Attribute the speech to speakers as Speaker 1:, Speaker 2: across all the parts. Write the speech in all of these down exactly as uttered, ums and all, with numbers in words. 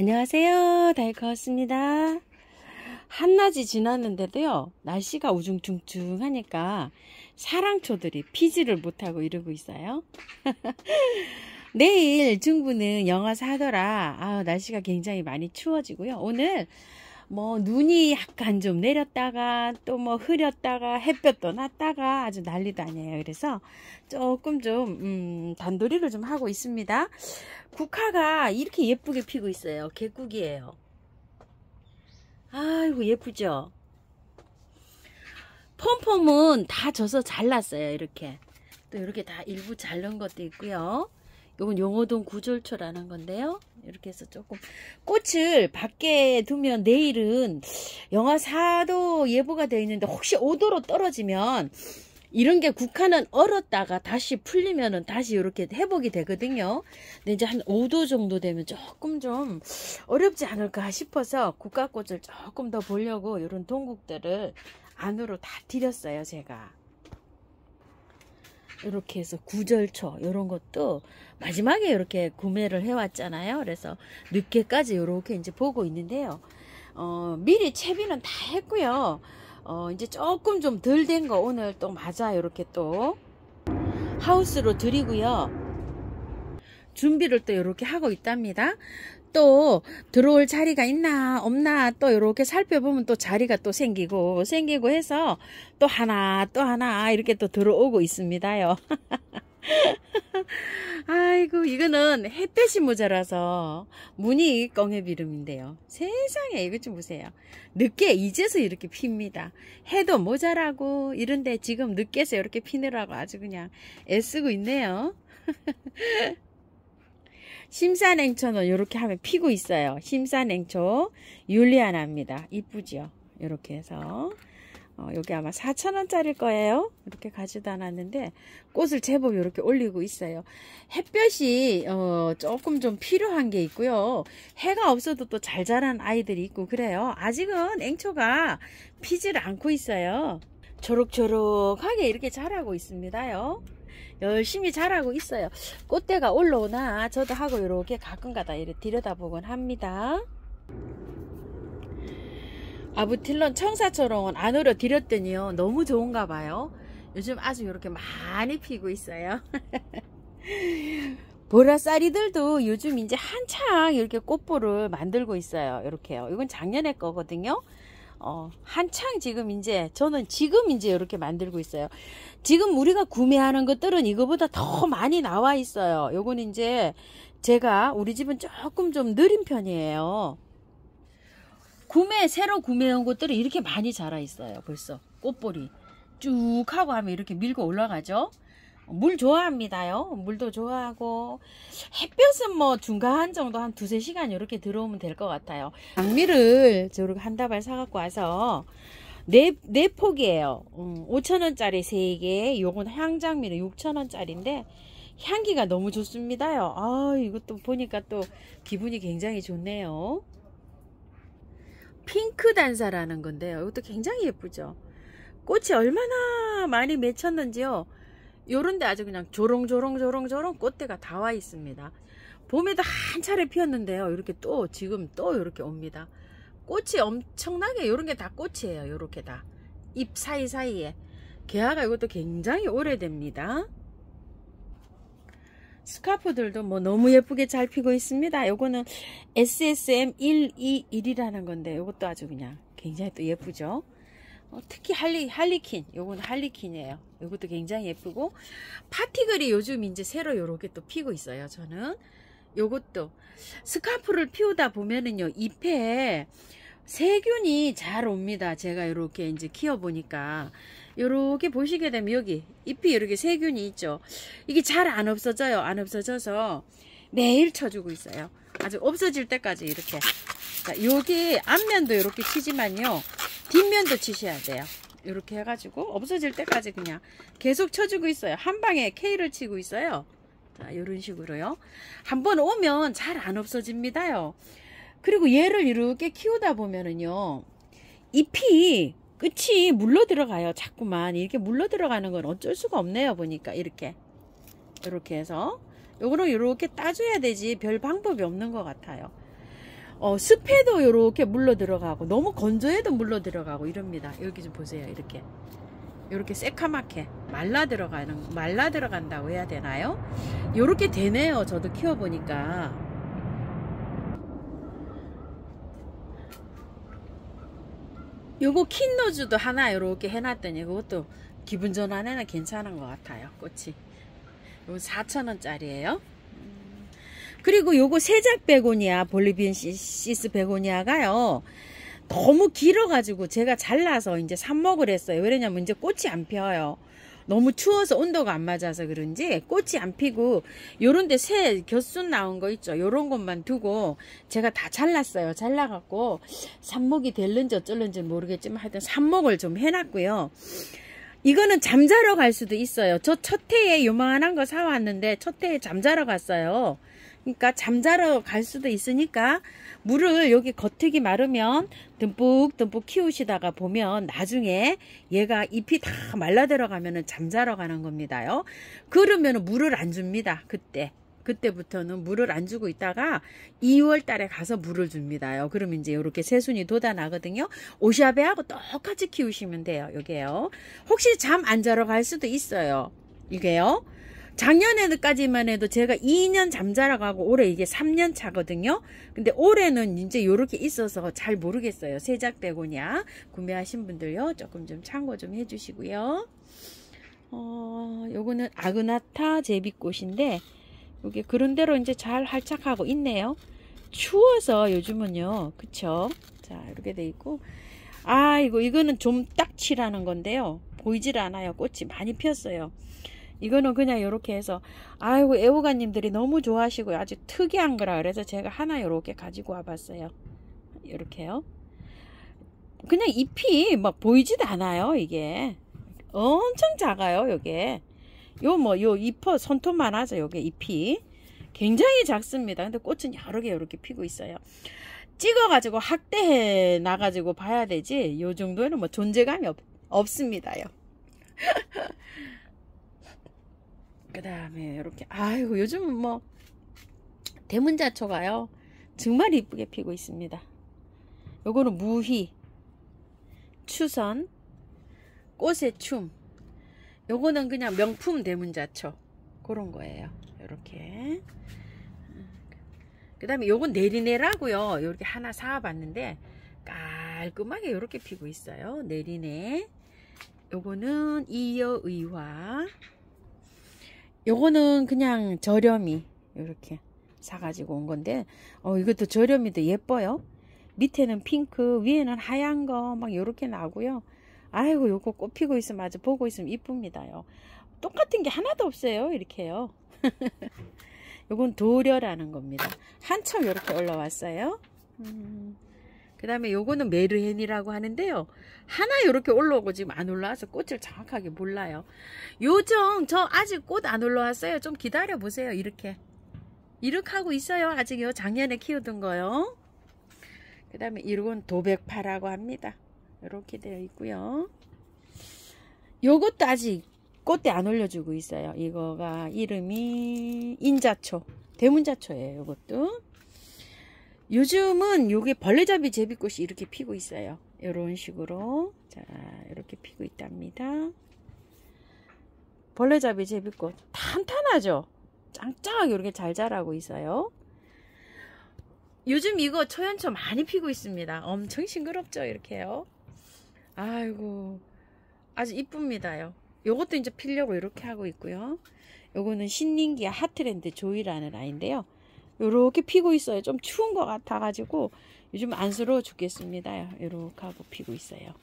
Speaker 1: 안녕하세요. 다이커스입니다. 한낮이 지났는데도요, 날씨가 우중충충하니까 사랑초들이 피지를 못하고 이러고 있어요. 내일 중부는 영하 사 도라 아, 날씨가 굉장히 많이 추워지고요. 오늘 뭐 눈이 약간 좀 내렸다가 또 뭐 흐렸다가 햇볕도 났다가 아주 난리도 아니에요. 그래서 조금 좀 음, 단도리를 좀 하고 있습니다. 국화가 이렇게 예쁘게 피고 있어요. 개국이에요. 아이고 예쁘죠. 폼폼은 다 져서 잘랐어요. 이렇게 또 이렇게 다 일부 자른 것도 있고요. 요건 용호동 구절초라는 건데요. 이렇게 해서 조금 꽃을 밖에 두면 내일은 영하 사 도 예보가 되어 있는데 혹시 오 도로 떨어지면 이런 게 국화는 얼었다가 다시 풀리면은 다시 이렇게 회복이 되거든요. 근데 이제 한 오 도 정도 되면 조금 좀 어렵지 않을까 싶어서 국화꽃을 조금 더 보려고 이런 동국들을 안으로 다 들였어요. 제가 이렇게 해서 구절초 이런 것도 마지막에 이렇게 구매를 해왔잖아요. 그래서 늦게까지 이렇게 이제 보고 있는데요. 어, 미리 채비는 다 했고요. 어, 이제 조금 좀 덜 된 거 오늘 또 맞아 이렇게 또 하우스로 드리고요. 준비를 또 이렇게 하고 있답니다. 또 들어올 자리가 있나 없나 또 이렇게 살펴보면 또 자리가 또 생기고 생기고 해서 또 하나 또 하나 이렇게 또 들어오고 있습니다요. 아이고 이거는 햇볕이 모자라서 무늬 껑해비름인데요. 세상에 이것 좀 보세요. 늦게 이제서 이렇게 핍니다. 해도 모자라고 이런데 지금 늦게서 이렇게 피느라고 아주 그냥 애쓰고 있네요. 심산행초는 이렇게 하면 피고 있어요. 심산행초 율리아나입니다. 이쁘죠? 이렇게 해서 어, 여기 아마 사천 원짜리일 거예요. 이렇게 가지도 않았는데 꽃을 제법 이렇게 올리고 있어요. 햇볕이 어, 조금 좀 필요한 게 있고요. 해가 없어도 또 잘 자란 아이들이 있고 그래요. 아직은 행초가 피지를 않고 있어요. 초록초록하게 이렇게 자라고 있습니다요. 열심히 자라고 있어요. 꽃대가 올라오나 저도 하고 이렇게 가끔가다 이렇게 들여다보곤 합니다. 아부틸론 청사초롱은 안으로 들였더니요 너무 좋은가 봐요. 요즘 아주 이렇게 많이 피고 있어요. 보라쌀이들도 요즘 이제 한창 이렇게 꽃볼을 만들고 있어요. 이렇게요. 이건 작년에 거거든요. 어, 한창 지금 이제 저는 지금 이제 이렇게 만들고 있어요. 지금 우리가 구매하는 것들은 이거보다 더 많이 나와 있어요. 요건 이제 제가 우리 집은 조금 좀 느린 편이에요. 구매 새로 구매한 것들이 이렇게 많이 자라 있어요. 벌써 꽃볼이 쭉 하고 하면 이렇게 밀고 올라가죠. 물 좋아합니다요. 물도 좋아하고 햇볕은 뭐 중간 정도 한 두세 시간 이렇게 들어오면 될 것 같아요. 장미를 저렇게 한 다발 사갖고 와서 네, 네 폭이에요. 음, 오천 원짜리 세 개. 요건 향장미는 육천 원짜리인데 향기가 너무 좋습니다요. 아, 이것도 보니까 또 기분이 굉장히 좋네요. 핑크 단사라는 건데요. 이것도 굉장히 예쁘죠. 꽃이 얼마나 많이 맺혔는지요. 요런데 아주 그냥 조롱조롱조롱조롱 꽃대가 다 와 있습니다. 봄에도 한 차례 피었는데요. 이렇게 또 지금 또 이렇게 옵니다. 꽃이 엄청나게 요런 게 다 꽃이에요. 요렇게 다 잎 사이사이에 개화가 이것도 굉장히 오래됩니다. 스카프들도 뭐 너무 예쁘게 잘 피고 있습니다. 요거는 에스에스엠 백이십일이라는 건데 요것도 아주 그냥 굉장히 또 예쁘죠. 어, 특히 할리, 할리퀸 요거는 할리퀸이에요. 요것도 굉장히 예쁘고 파티글이 요즘 이제 새로 요렇게 또 피고 있어요. 저는 요것도 스카프를 피우다 보면은요 잎에 세균이 잘 옵니다. 제가 이렇게 이제 키워 보니까 요렇게 보시게 되면 여기 잎이 이렇게 세균이 있죠. 이게 잘 안 없어져요. 안 없어져서 매일 쳐주고 있어요. 아주 없어질 때까지 이렇게. 자, 여기 앞면도 이렇게 치지만요 뒷면도 치셔야 돼요. 이렇게 해가지고 없어질 때까지 그냥 계속 쳐주고 있어요. 한 방에 K를 치고 있어요. 자, 이런 식으로요. 한번 오면 잘 안 없어집니다요. 그리고 얘를 이렇게 키우다 보면은요 잎이 끝이 물러 들어가요. 자꾸만 이렇게 물러 들어가는 건 어쩔 수가 없네요. 보니까 이렇게 이렇게 해서 요거는 이렇게 따줘야 되지 별 방법이 없는 것 같아요. 어, 습해도 이렇게 물러 들어가고 너무 건조해도 물러 들어가고 이럽니다. 여기 좀 보세요. 이렇게 이렇게 새카맣게 말라 들어가는 말라 들어간다고 해야 되나요? 이렇게 되네요. 저도 키워보니까. 요거 킨노즈도 하나 이렇게 해놨더니 그것도 기분 전환에는 괜찮은 것 같아요. 꽃이. 요거 사천 원짜리예요. 그리고 요거 세작 베고니아, 볼리비엔시스 베고니아가요. 너무 길어가지고 제가 잘라서 이제 삽목을 했어요. 왜냐면 이제 꽃이 안 펴요. 너무 추워서 온도가 안 맞아서 그런지 꽃이 안 피고 요런데 새 곁순 나온 거 있죠. 요런 것만 두고 제가 다 잘랐어요. 잘라갖고 삽목이 될는지 어쩔는지 모르겠지만 하여튼 삽목을 좀 해놨고요. 이거는 잠자러 갈 수도 있어요. 저 첫 해에 요만한 거 사왔는데 첫 해에 잠자러 갔어요. 그러니까 잠자러 갈 수도 있으니까 물을 여기 겉흙이 마르면 듬뿍 듬뿍 키우시다가 보면 나중에 얘가 잎이 다 말라 들어가면은 잠자러 가는 겁니다요. 그러면은 물을 안 줍니다. 그때 그때부터는 물을 안 주고 있다가 이월 달에 가서 물을 줍니다요. 그러면 이제 이렇게 새순이 돋아나거든요. 오샤베하고 똑같이 키우시면 돼요. 여기에요. 혹시 잠 안 자러 갈 수도 있어요. 이게요. 작년에까지만 해도 제가 이 년 잠자러 가고 올해 이게 삼 년 차거든요. 근데 올해는 이제 요렇게 있어서 잘 모르겠어요. 세작 베고니아 구매하신 분들요. 조금 좀 참고 좀 해주시고요. 어, 요거는 아그나타 제비꽃인데 이게 그런대로 이제 잘 활착하고 있네요. 추워서 요즘은요. 그쵸? 자, 이렇게 돼 있고. 아, 이거, 이거는 좀 딱치라는 건데요. 보이질 않아요. 꽃이 많이 폈어요. 이거는 그냥 이렇게 해서, 아이고, 애호가님들이 너무 좋아하시고요. 아주 특이한 거라 그래서 제가 하나 이렇게 가지고 와봤어요. 이렇게요. 그냥 잎이 막 보이지도 않아요. 이게. 엄청 작아요. 요게. 요 뭐 요 잎어 손톱만 하죠. 요게 잎이 굉장히 작습니다. 근데 꽃은 여러 개 이렇게 피고 있어요. 찍어가지고 확대해 나가지고 봐야 되지. 요 정도에는 뭐 존재감이 없, 없습니다요. 그 다음에 이렇게 아이고 요즘은 뭐 대문자초가요 정말 이쁘게 피고 있습니다. 요거는 무희, 추선, 꽃의 춤. 요거는 그냥 명품 대문자초 그런 거예요. 요렇게. 그 다음에 요건 내리네라고요. 요렇게 하나 사와봤는데 깔끔하게 요렇게 피고 있어요. 내리네. 요거는 이여의화. 요거는 그냥 저렴이 요렇게 사가지고 온 건데 어 이것도 저렴이도 예뻐요. 밑에는 핑크, 위에는 하얀 거 막 요렇게 나고요. 아이고 요거 꽃 피고 있으면 아주 보고 있으면 이쁩니다요. 똑같은 게 하나도 없어요. 이렇게요. 요건 도려라는 겁니다. 한참 이렇게 올라왔어요. 음, 그 다음에 요거는 메르헨이라고 하는데요. 하나 이렇게 올라오고 지금 안 올라와서 꽃을 정확하게 몰라요. 요정 저 아직 꽃 안 올라왔어요. 좀 기다려 보세요. 이렇게 이렇게 하고 있어요. 아직요. 작년에 키우던 거요. 그 다음에 이건 도백파라고 합니다. 이렇게 되어 있고요. 요것도 아직 꽃대 안 올려주고 있어요. 이거가 이름이 인자초, 대문자초예요. 요것도. 요즘은 요게 벌레잡이 제비꽃이 이렇게 피고 있어요. 이런 식으로. 자, 이렇게 피고 있답니다. 벌레잡이 제비꽃 탄탄하죠? 짱짱하게 이렇게 잘 자라고 있어요. 요즘 이거 초연초 많이 피고 있습니다. 엄청 싱그럽죠? 이렇게요. 아이고 아주 이쁩니다요. 요것도 이제 피려고 이렇게 하고 있고요. 요거는 신nin기아 하트랜드 조이라는 아이인데요. 요렇게 피고 있어요. 좀 추운 것 같아 가지고 요즘 안쓰러워 죽겠습니다. 요렇게 하고 피고 있어요.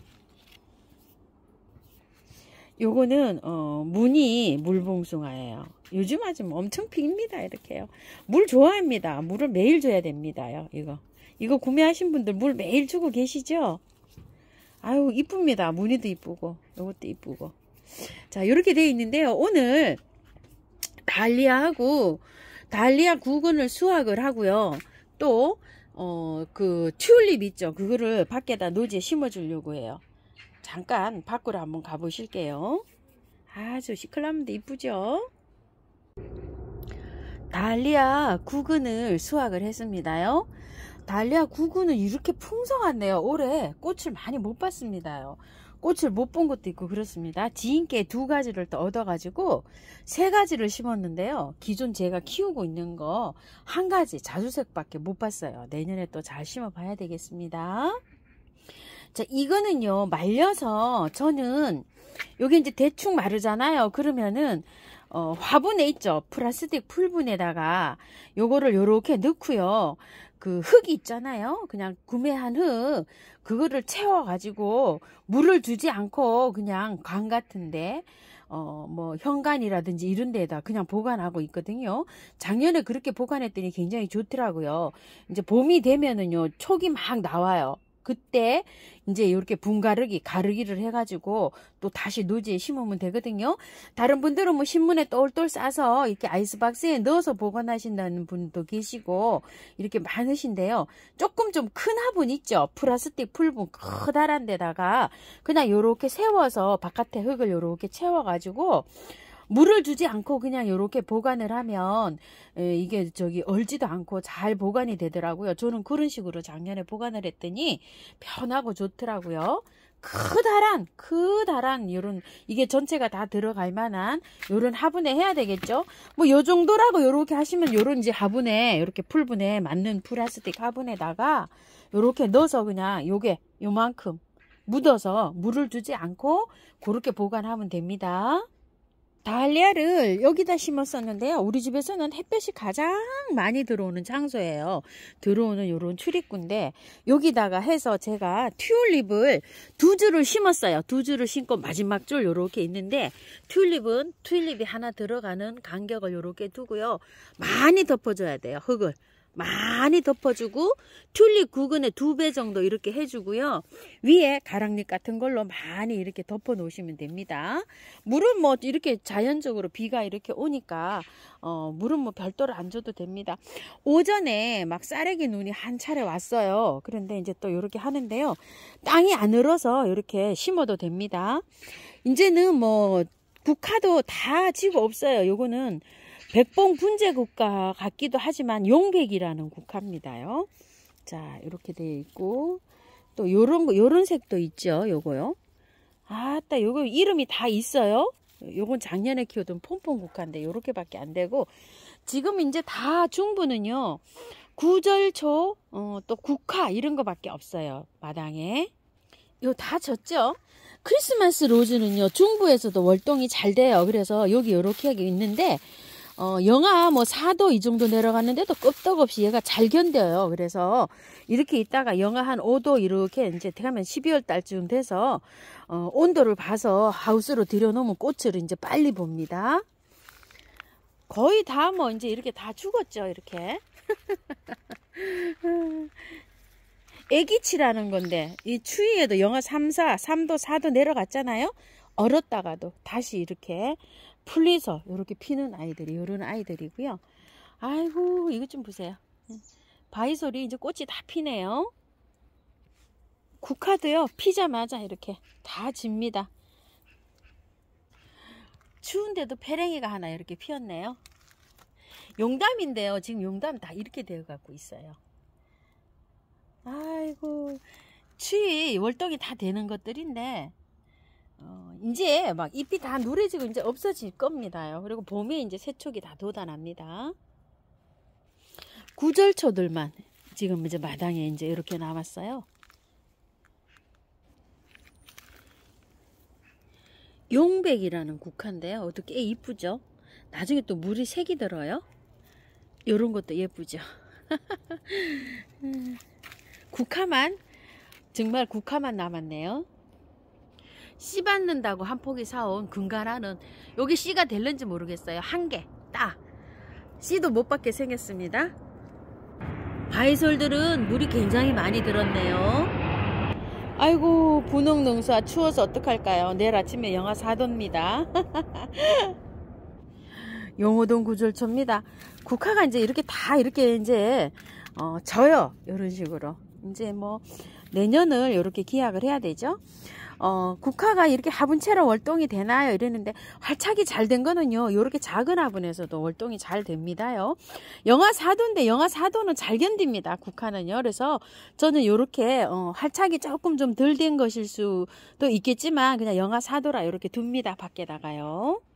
Speaker 1: 요거는 어, 무늬 물봉숭아예요. 요즘 아주 엄청 핍니다. 이렇게요. 물 좋아합니다. 물을 매일 줘야 됩니다요. 이거 이거 구매하신 분들 물 매일 주고 계시죠? 아유 이쁩니다. 무늬도 이쁘고 요것도 이쁘고. 자 이렇게 되어 있는데요. 오늘 달리아하고 달리아 구근을 수확을 하고요. 또 어 그 튤립 있죠. 그거를 밖에다 노지에 심어 주려고 해요. 잠깐 밖으로 한번 가 보실게요. 아주 시클라면도 이쁘죠. 달리아 구근을 수확을 했습니다요. 달리아 구구는 이렇게 풍성한데요. 올해 꽃을 많이 못 봤습니다요. 꽃을 못 본 것도 있고 그렇습니다. 지인께 두 가지를 또 얻어가지고 세 가지를 심었는데요. 기존 제가 키우고 있는 거 한 가지 자주색밖에 못 봤어요. 내년에 또 잘 심어 봐야 되겠습니다. 자, 이거는요 말려서 저는 요게 이제 대충 마르잖아요. 그러면은 어, 화분에 있죠. 플라스틱 풀분에다가 요거를 요렇게 넣고요. 그 흙이 있잖아요. 그냥 구매한 흙 그거를 채워 가지고 물을 주지 않고 그냥 관 같은데 어 뭐 현관이라든지 이런 데에다 그냥 보관하고 있거든요. 작년에 그렇게 보관했더니 굉장히 좋더라고요. 이제 봄이 되면은요 촉이 막 나와요. 그때 이제 이렇게 분가르기 가르기를 해가지고 또 다시 노지에 심으면 되거든요. 다른 분들은 뭐 신문에 똘똘 싸서 이렇게 아이스박스에 넣어서 보관하신다는 분도 계시고 이렇게 많으신데요. 조금 좀 큰 화분 있죠. 플라스틱 풀분 커다란 데다가 그냥 요렇게 세워서 바깥에 흙을 요렇게 채워가지고 물을 주지 않고 그냥 이렇게 보관을 하면 이게 저기 얼지도 않고 잘 보관이 되더라고요. 저는 그런 식으로 작년에 보관을 했더니 편하고 좋더라고요. 크다란 크다란 요런 이게 전체가 다 들어갈 만한 요런 화분에 해야 되겠죠. 뭐 요 정도라고 요렇게 하시면 요런 이제 화분에 이렇게 풀분에 맞는 플라스틱 화분에다가 요렇게 넣어서 그냥 요게 요만큼 묻어서 물을 주지 않고 그렇게 보관하면 됩니다. 달리아를 여기다 심었었는데요. 우리 집에서는 햇볕이 가장 많이 들어오는 장소예요. 들어오는 요런 출입구인데 여기다가 해서 제가 튤립을 두 줄을 심었어요. 두 줄을 심고 마지막 줄 요렇게 있는데 튤립은 튤립이 하나 들어가는 간격을 요렇게 두고요. 많이 덮어줘야 돼요. 흙을. 많이 덮어주고 튤립 구근의 두 배 정도 이렇게 해주고요. 위에 가랑잎 같은 걸로 많이 이렇게 덮어 놓으시면 됩니다. 물은 뭐 이렇게 자연적으로 비가 이렇게 오니까 어, 물은 뭐 별도로 안 줘도 됩니다. 오전에 막 쌀래기 눈이 한 차례 왔어요. 그런데 이제 또 이렇게 하는데요. 땅이 안 얼어서 이렇게 심어도 됩니다. 이제는 뭐 국화도 다 지고 없어요. 요거는 백봉 분재 국화 같기도 하지만 용백이라는 국화입니다요. 자, 이렇게 되어 있고 또 요런 거 요런 색도 있죠. 요거요. 아따 요거 이름이 다 있어요. 요건 작년에 키우던 폼폼 국화인데 요렇게밖에 안 되고 지금 이제 다 중부는요. 구절초 어, 또 국화 이런 거밖에 없어요. 마당에. 요 다 졌죠. 크리스마스 로즈는요. 중부에서도 월동이 잘 돼요. 그래서 여기 요렇게 있는데 어, 영하 뭐 사 도 이 정도 내려갔는데도 끄떡없이 얘가 잘 견뎌요. 그래서 이렇게 있다가 영하 한 오 도 이렇게 이제 가면 십이월 달쯤 돼서 어, 온도를 봐서 하우스로 들여놓으면 꽃을 이제 빨리 봅니다. 거의 다 뭐 이제 이렇게 다 죽었죠. 이렇게. 애기치라는 건데 이 추위에도 영하 삼, 사, 삼 도, 사 도 내려갔잖아요. 얼었다가도 다시 이렇게 풀리서 이렇게 피는 아이들이 이런 아이들이고요. 아이고 이것 좀 보세요. 바이솔이 이제 꽃이 다 피네요. 국화도요 피자마자 이렇게 다 집니다. 추운데도 페랭이가 하나 이렇게 피었네요. 용담인데요. 지금 용담 다 이렇게 되어 갖고 있어요. 아이고 추위 월동이 다 되는 것들인데 어, 이제 막 잎이 다 누래지고 이제 없어질 겁니다요. 그리고 봄에 이제 새촉이 다 돋아납니다. 구절초들만 지금 이제 마당에 이제 이렇게 남았어요. 용백이라는 국화인데요. 어떻게 이쁘죠? 나중에 또 물이 색이 들어요. 요런 것도 예쁘죠. 국화만 정말 국화만 남았네요. 씨 받는다고 한 포기 사온 금가라는 여기 씨가 될는지 모르겠어요. 한 개 딱 씨도 못 받게 생겼습니다. 바이솔들은 물이 굉장히 많이 들었네요. 아이고 분홍농사 추워서 어떡할까요? 내일 아침에 영하 사 도입니다. 용호동 구절초입니다. 국화가 이제 이렇게 다 이렇게 이제 어, 져요. 이런 식으로 이제 뭐 내년을 이렇게 기약을 해야 되죠. 어, 국화가 이렇게 화분채로 월동이 되나요? 이랬는데 활착이 잘 된 거는요. 이렇게 작은 화분에서도 월동이 잘 됩니다요. 영하 사 도인데 영하 사 도는 잘 견딥니다. 국화는요. 그래서 저는 이렇게 어, 활착이 조금 좀 덜 된 것일 수도 있겠지만 그냥 영하 사 도라 이렇게 둡니다. 밖에다가요.